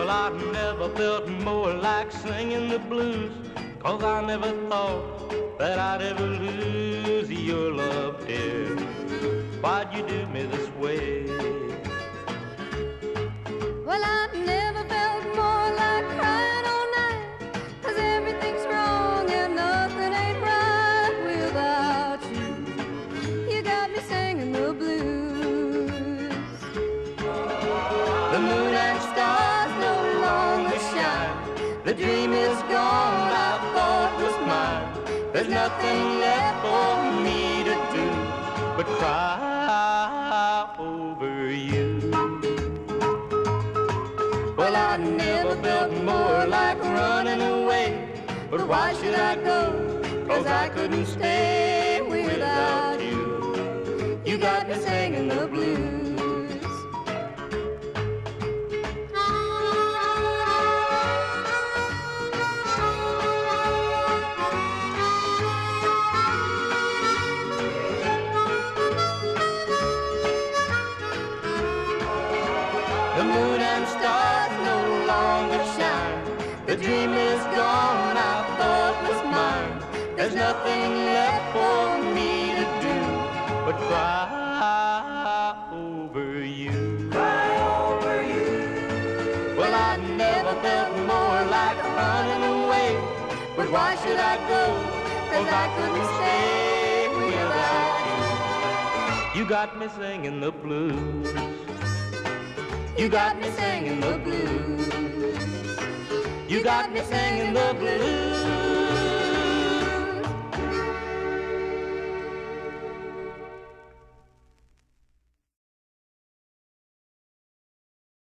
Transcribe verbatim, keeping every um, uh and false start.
I never felt more like singing the blues, 'cause I never thought that I'd ever lose your love, dear. Why'd you do me this way? Well, I never felt more like crying all night, 'cause everything's wrong and nothing ain't right without you. You got me singing the blues. The moon and stars no longer shine. The dream is gone I thought was mine. There's nothing left for me to do but cry over you. Well, I never felt more like running away, but why should I go? 'Cause I couldn't stay without you. You got me singing the blues. The moon and stars no longer shine. The dream is gone I thought was mine. There's nothing left for me to do but cry over you. Cry over you. Well, I never felt more like running away, but why should I go? 'Cause I couldn't stay without you. You got me singing the blues. You got me singing the blues. You got me singing the blues.